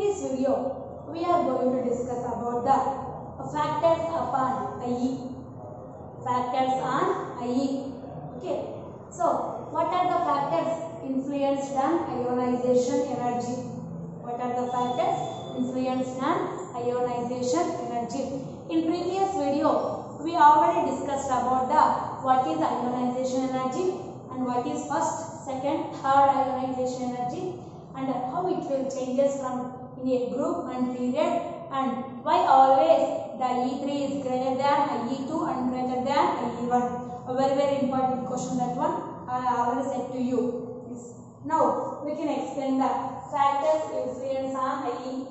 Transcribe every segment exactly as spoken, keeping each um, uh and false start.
this video, we are going to discuss about the factors upon I E. Factors on I E. Okay. So, what are the factors influenced on ionization energy? What are the factors influenced on ionization energy? In previous video, we already discussed about the what is ionization energy and what is first, second, third ionization energy, and how it will changes from in a group and period, and why always the E three is greater than I E two and greater than I E one. A very very important question, that one I already said to you. Yes. Now we can explain the factors influence on I E.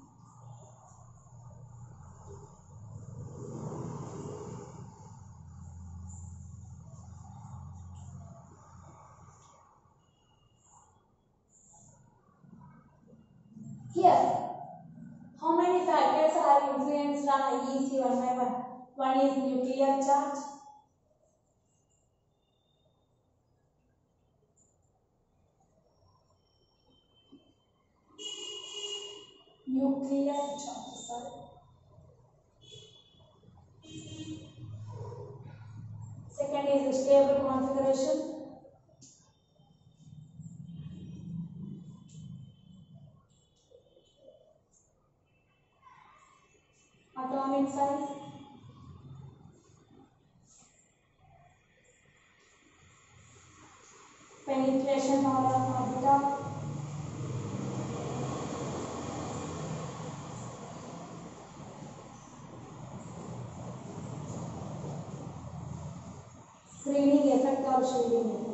Here, how many factors are influenced on I E? See one by one. One is nuclear charge. Nuclear charge, sorry. Second is stable configuration. Atomic size. Penetration power of orbital. Screening effect or shielding effect.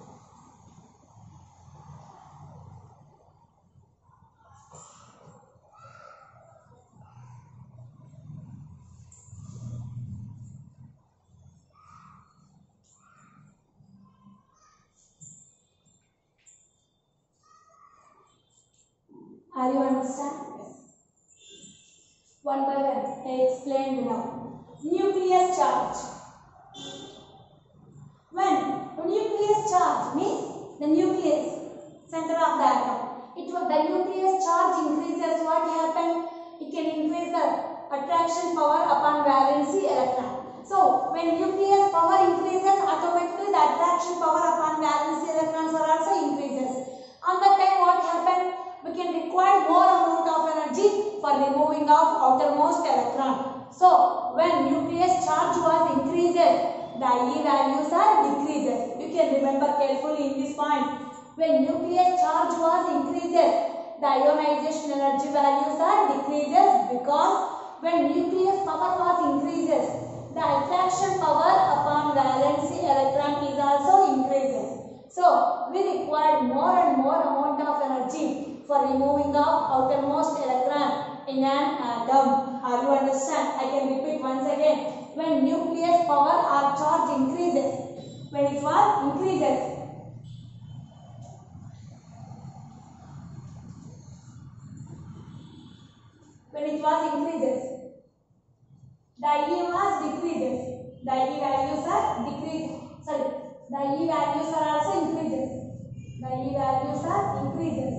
Are you understand? Yes. One by one, I explained now. Nucleus charge. When the nucleus charge means the nucleus, center of the atom. It was the nucleus charge increases. What happened? It can increase the attraction power upon valency electron. So when nucleus power increases, automatically the attraction power upon valency electrons are also increases. On that time, what happened? We can require more amount of energy for removing of outermost electron. So when nucleus charge was increased, the I E values are decreases. You can remember carefully in this point. When nucleus charge was increased, the ionization energy values are decreases, because when nucleus power was increases, the attraction power upon valency electron is also increases. So we require more and more amount of energy for removing of outermost electron in an atom. Are you understand? I can repeat once again. When nucleus power or charge increases, when it was increases, when it was increases, the I E was decreases. The I E values are decreased. Sorry, the I E values are also increases. The I E values are increases.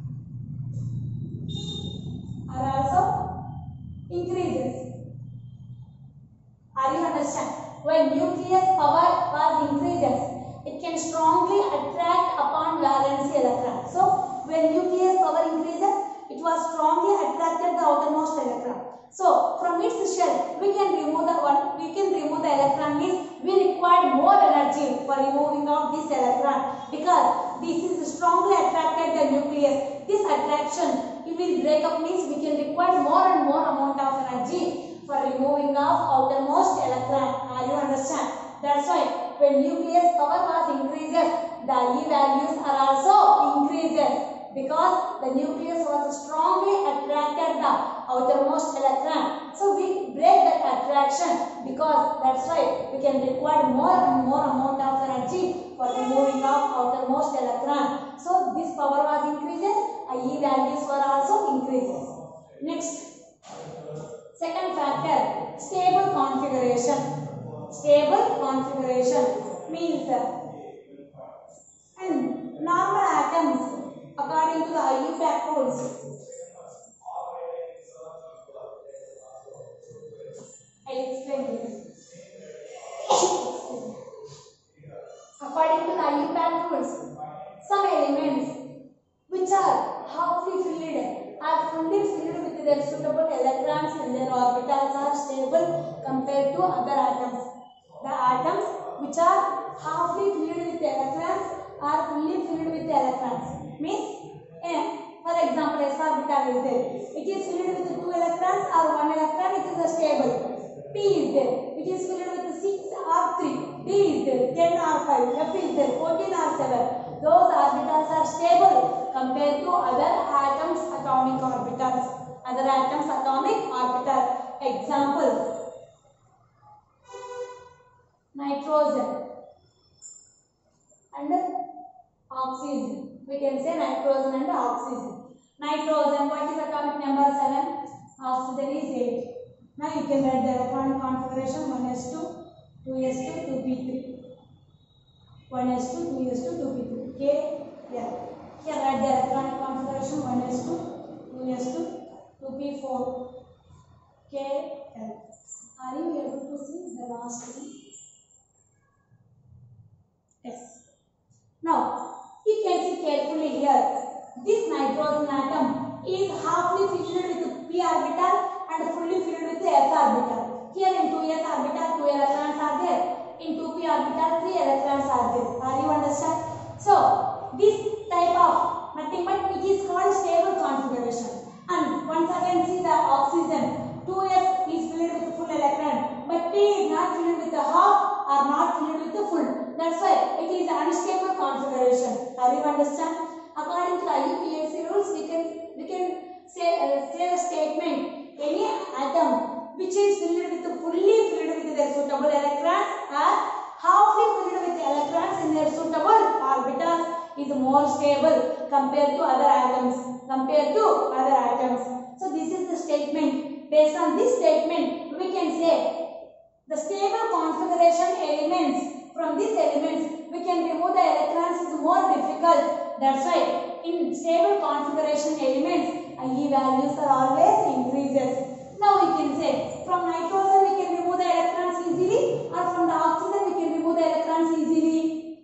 Are also increases. Are you understand? When nucleus power was increases, it can strongly attract upon valency electron. So when nucleus power increases, it was strongly attracted the outermost electron. So from its shell, we can remove the one. We can remove the electron. Means we require more energy for removing of this electron, because this is strongly attracted the nucleus. This attraction, it will break up, means we can require more and more amount of energy for removing of outermost electron. Are you understand? That's why when nucleus power was increases, the I E values are also increases, because the nucleus was strongly attracted the outermost electron. So we break that attraction, because that's why we can require more and more amount of energy for removing of outermost electron. So this power was increases, I E values were also increases. Next, second factor, stable configuration. Stable configuration means and normal atoms according to the I E fact rules. I'll explain this. According to the I U P A C rules, some elements which are halfly filled are fully filled with their suitable electrons and their orbitals are stable compared to other atoms. The atoms which are halfly filled with electrons are fully filled with electrons. Means, eh, for example, s orbital is there. It is filled with two electrons or one electron. It is a stable. P is there. It is filled with six or three. D is there. ten or five. F is there. fourteen or seven. Those orbitals are stable compared to other atoms' atomic orbitals. Other atoms' atomic orbital. Example: nitrogen and oxygen. We can say nitrogen and oxygen. Nitrogen, what is atomic number? seven. Oxygen is eight. Now you can write the electronic configuration: one s two, two s two, two p three. one s two, two s two, two p three. K, L. Here write the electronic configuration: one s two, two s two, two p four. K, L. Are you able to see the last one? Yes. Now, you can see carefully here. This nitrogen atom is halfly filled with p orbital and fully filled with s orbital. Here in two s orbital, two electrons are there. In two p orbital, three electrons are there. Are you understand? So, this type of nothing but it is called stable configuration. And once again see the oxygen. two s is filled with full electron, but p is not filled with the half or not filled with the full. That's why it is unstable configuration. Are you understand? According to the I U P A C rules, we can we can say uh, say a statement: any atom which is filled with fully filled with their suitable electrons or halfly filled with electrons in their suitable orbitals is more stable compared to other atoms. Compared to other atoms. So this is the statement. Based on this statement, we can say the stable configuration elements. From these elements, we can remove the electrons is more difficult. That's why in stable configuration elements, I E values are always increases. Now we can say from nitrogen we can remove the electrons easily, or from the oxygen we can remove the electrons easily.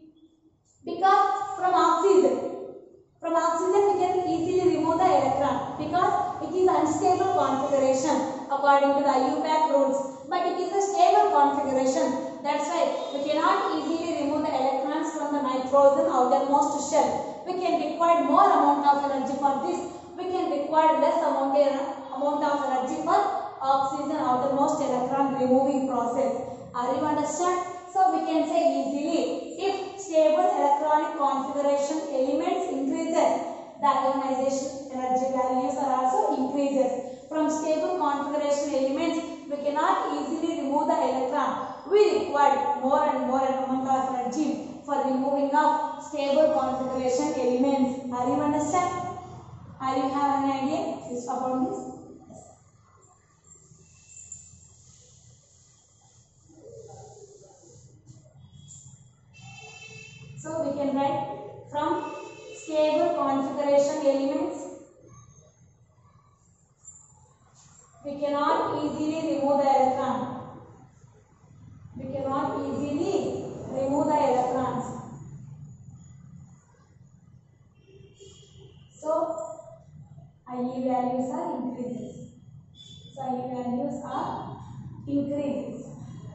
Because from oxygen, from oxygen we can easily remove the electron because it is unstable configuration according to the I U P A C rules. But it is a stable configuration. That's why we cannot easily remove the electrons from the nitrogen outermost shell. We can require more amount of energy for this. We can require less amount, amount of energy for oxygen outermost electron removing process. Are you understand? So we can say easily, if stable electronic configuration elements increases, the ionization energy values are also increases. From stable configuration elements, we cannot easily remove the electron. We require more and more amount of energy for removing of stable configuration elements. Are you understand? Are you have an idea about this? So we can write from stable configuration elements, we cannot easily remove the electron. We cannot easily remove the electrons. So I E values are increases. So I E values are increases.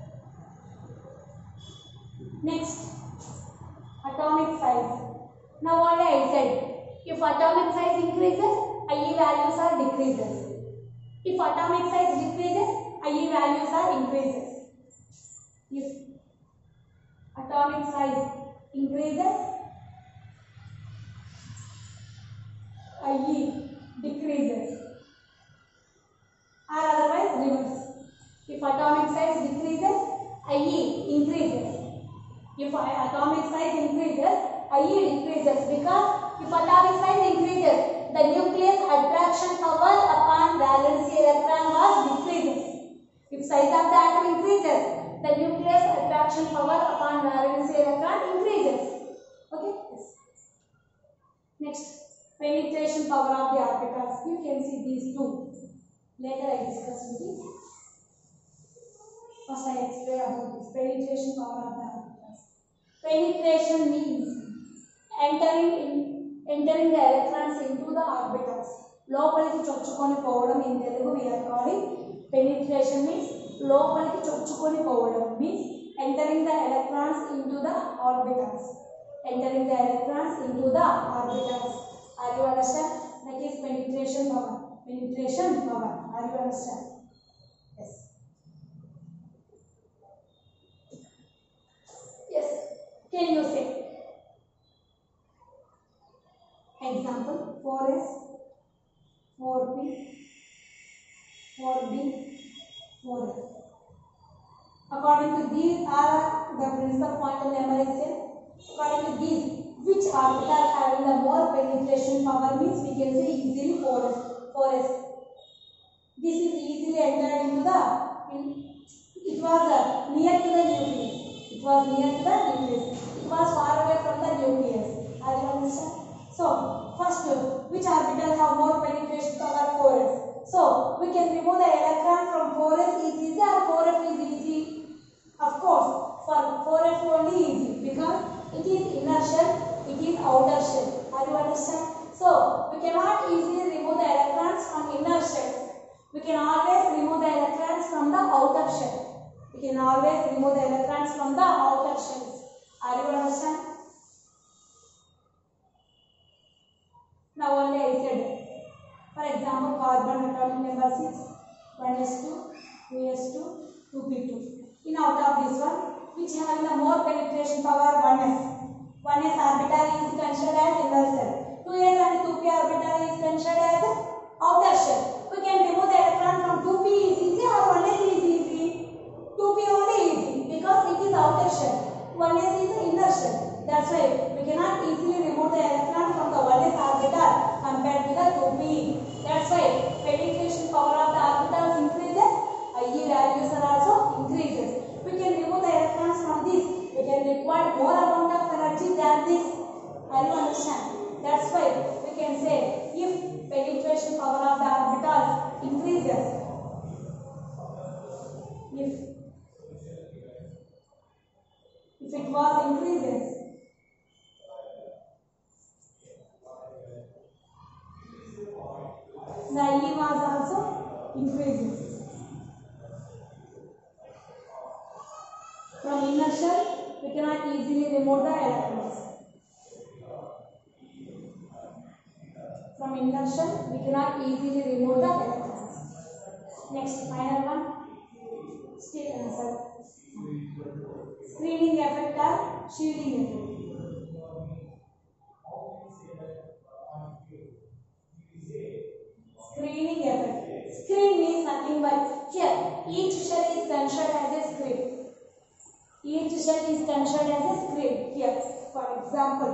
Next, atomic size. Now only I said, if atomic size increases, I E values are decreases. If atomic size decreases, I E values are increases. If atomic size increases, I E decreases. Or otherwise reverse. If atomic size decreases, I E increases. If atomic size increases, I E decreases, because if atomic size increases, the nucleus attraction power upon valency electron was decreases. If size of the atom increases, the nucleus attraction power upon valency electron increases. Okay? Yes. Next, penetration power of the orbitals. You can see these two. Later I discuss with you. First I explain about this penetration power of the orbitals. Penetration means entering in entering the electrons into the orbitals. లోపలికి చొచ్చుకొని పోవడం in Telugu we are calling penetration means లోపలికి చొచ్చుకొని పోవడం means entering the electrons into the orbitals. Entering the electrons into the orbitals. Are you understand? That is penetration power. Penetration power. Are you understand? Yes. Yes. Can you say? Example: four s, four p, four b, four f. According to these are the principal quantum number is here. According to these, which orbital having the more penetration power means we can say easily four s. four s. This is easily entered into the. In, it was uh, near to the nucleus. It was near to the nucleus. It was far away from the nucleus. Are you understand? So first, uh, which orbital have more penetration power? four s. So we can remove the electron from four s is easy or four f is easy. Of course, for four f only easy because it is inner shell, it is outer shell. Are you understand? So we cannot easily remove the electrons from inner shell. We can always remove the electrons from the outer shell. We can always remove the electrons from the outer shells. Are you understand? Now only I said. For example, carbon atomic number six, one s two, two s two, two p two. In out of this one, which having the more penetration power? one s. one s orbital is considered as inner shell. two s and two p orbital is considered as outer shell. We can remove the electron from two p is easy or one s is easy. two p only easy because it is outer shell. one s is the inner shell. That's why we cannot easily remove the electron from the one s orbital compared to the two p. That's why penetration power of the orbitals increases, I E values are also increases. We can remove the electrons from this. We can require more amount of energy than this. Are you understand? That's why we can say if penetration power of the orbitals increases, if if it was increases, the I E was also increases. From inner shell, we cannot easily remove the electrons. From inner shell, we cannot easily remove the electrons. Next, final one. Still answer. Screening effect or shielding effect. Screening effect. Screen means nothing but here each shell is considered as a screen. Each shell is considered as a screen. Here, for example,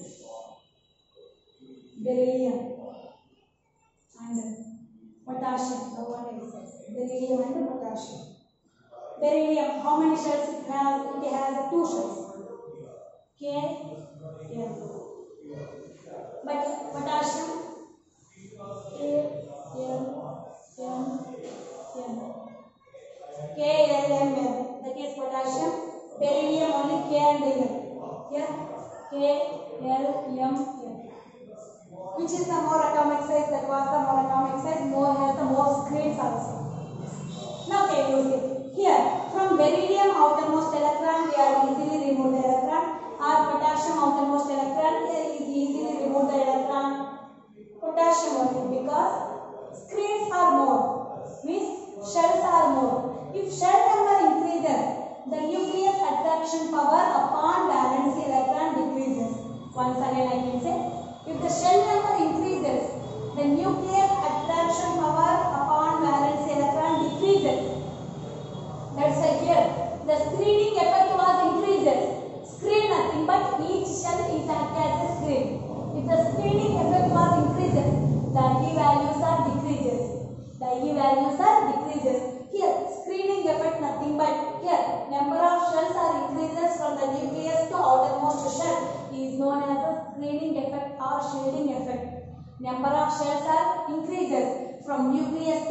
beryllium and potassium. The one I said, beryllium and potassium. Beryllium, how many shells it has? It has two shells. K, L. But potassium, K, L, M, N. K, L, M, N. That is potassium. Beryllium only K and L. Here, K, L, M, N. Which is the more atomic size? That was the more atomic size. More has the more screens also. Now can you see? Here, from beryllium outermost electron, we are easily remove the electron. Or potassium outermost electron, here is easily remove the electron. Potassium only because screens are more. Means shells are more. If shell number increases, the nucleus attraction power upon valence electron decreases. Once again I can say, if the shell number increases, the nucleus attraction power upon valence electron decreases. That's why here the screening effect was increases. Screen nothing but each shell is acted as a screen. If the screening effect was increases, the I E values are decreases. The I E values are decreases. Here screening effect nothing but here number of shells are increases from the nucleus to outermost shell is known as the screening effect or shielding effect. Number of shells are increases from nucleus to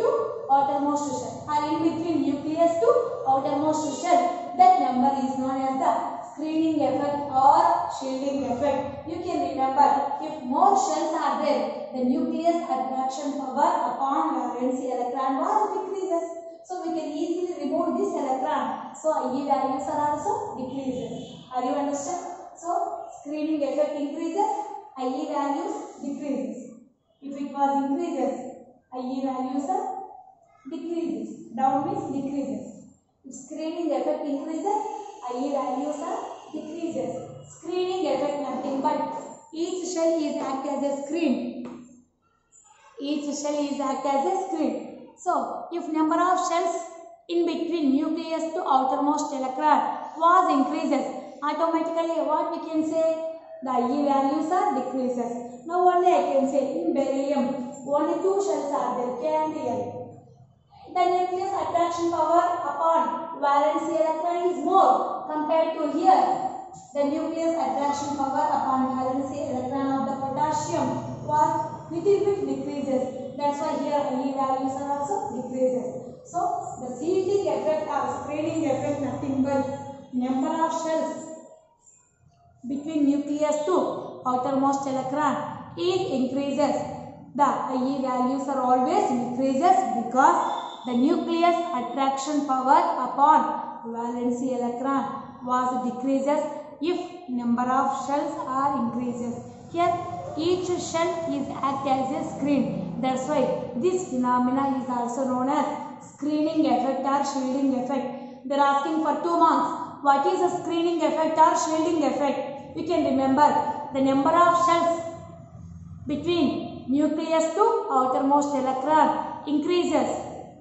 outermost shell, or in between nucleus to outermost shell, that number is known as the screening effect or shielding effect. You can remember, if more shells are there, the nucleus attraction power upon valency electron was decreases. So we can easily remove this electron. So I E values are also decreases. Are you understand? So screening effect increases, I E values decreases. If it was increases, I E values are decreases. Down means decreases. If screening effect increases, I E values are decreases. Screening effect nothing but each shell is act as a screen. Each shell is act as a screen. So, if number of shells in between nucleus to outermost electron was increases, automatically what we can say? The I E values are decreases. Now only I can say in beryllium only two shells are there, K and L. The nucleus attraction power upon valency electron is more compared to here. The nucleus attraction power upon valency electron of the potassium was little bit decreases. That's why here I E values are also decreases. So the shielding effect or screening effect nothing but number of shells between nucleus to outermost electron is increases. The I E values are always decreases because the nucleus attraction power upon valency electron was decreases if number of shells are increases. Here each shell is act as a screen. That's why this phenomena is also known as screening effect or shielding effect. They are asking for two marks. What is a screening effect or shielding effect? You can remember the number of shells between nucleus to outermost electron increases.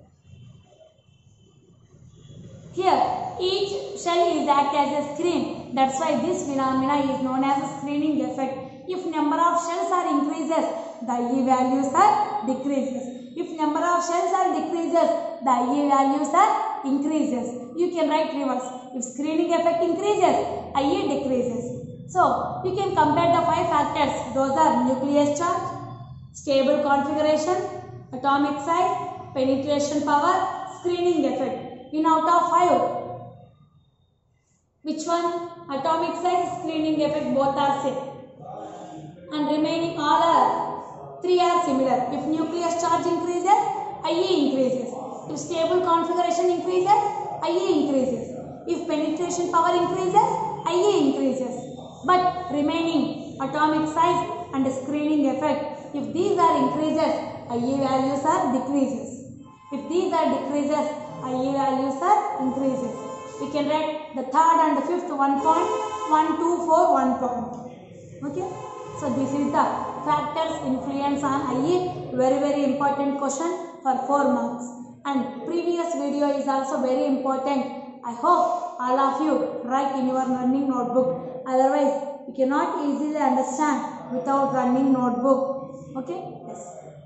Here each shell is act as a screen. That's why this phenomena is known as a screening effect. If number of shells are increases, the I E values are decreases. If number of shells are decreases, the I E values are increases. You can write reverse. If screening effect increases, I E decreases. So you can compare the five factors. Those are nucleus charge, stable configuration, atomic size, penetration power, screening effect. In out of five, which one? Atomic size, screening effect, both are same. And remaining all are, three are similar. If nucleus charge increases, I E increases. If stable configuration increases, I E increases. If penetration power increases, I E increases. But remaining atomic size and screening effect, if these are increases, I E values are decreases. If these are decreases, I E values are increases. We can write the third and the fifth one point, one, two, four, one point. Okay. So this is the factors influence on I E. Very very important question for four marks. And previous video is also very important. I hope all of you write in your running notebook. Otherwise, you cannot easily understand without running notebook. Okay? Yes.